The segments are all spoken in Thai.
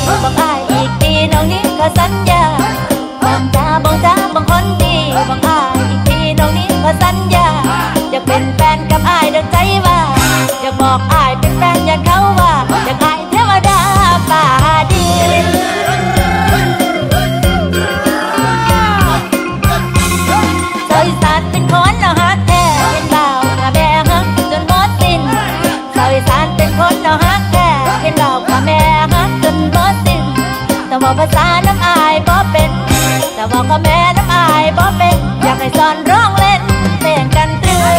บอกอ้ายอีกทีน้องนี้ขอสัญญาบอกจ้าบอกคนดีบอกอ้ายอีกทีน้องนี้ขอสัญญาจะเป็นแฟนกับอ้ายดังใจว่าอยากบอกอ้ายเป็นแฟนอยากเขาว่าอยากอ้ายเทวดาป่าดินชาวอีสานเป็นคนเอาฮักแท้เป็นบ่าวกับแม่ฮักจนหมดสิ้นชาวอีสานเป็นคนเอาฮักแท้เป็นบ่าวกับแม่ฮักจนหมดสิ้นแต่ว่าภาษาน้ำอายบ่เป็นแต่ว่ากับแม่น้ำอายบ่เป็นอยากให้สอนร้องเล่นเต้นกันตรึม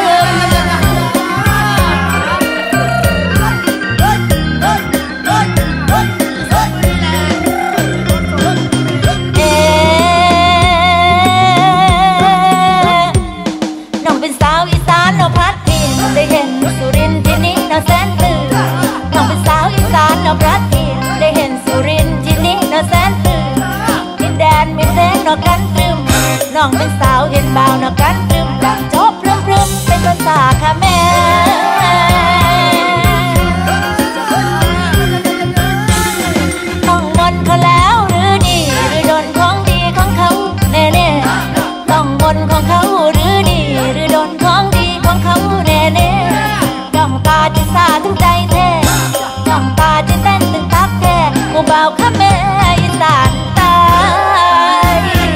น้องเป็นสาวอีสานน้องพัดถิ่นได้เห็นสุรินทร์ที่นี้น้องแสนตื่นน้องเป็นสาวอีสานน้องพัดถิ่นได้เห็นสุรินทร์ที่นี้น้องแสนตื่นดินแดนมีเพลงน้องกันตรึมน้องเป็นสาวเห็นบ่าวน้องกันตรึมดังจบพรึมเป็นภาษาค่ะแม่ต้องมนเขาแล้วหรือดีหรือโดนของดีของเขาแน่ๆต้องมนของเขาหรือดีหรือโดนของดีของเขาแน่ๆจ้องตาจะซาถึงใจแท้จ้องตาจะเต้นถึงตักแท้ผู้บ่าวค่ะแม่อีสานตาย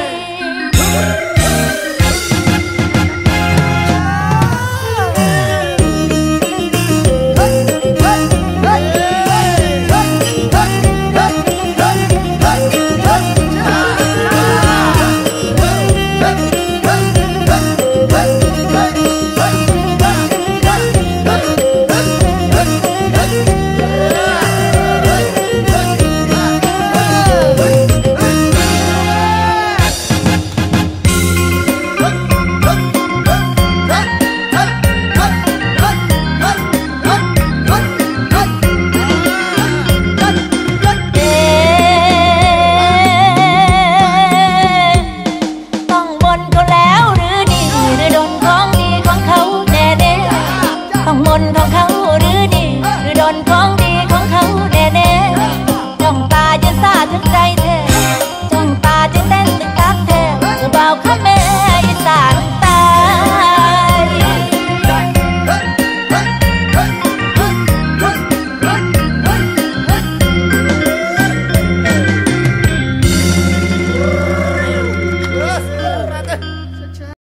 ต้องมนของเขาหรือดีหรือโดนของดีของเขาแน่ๆจ้องตาจนซาถึงใจแท้จ้องตาจนเต้นตึกตักแท้ผู้บ่าวค่ะแม่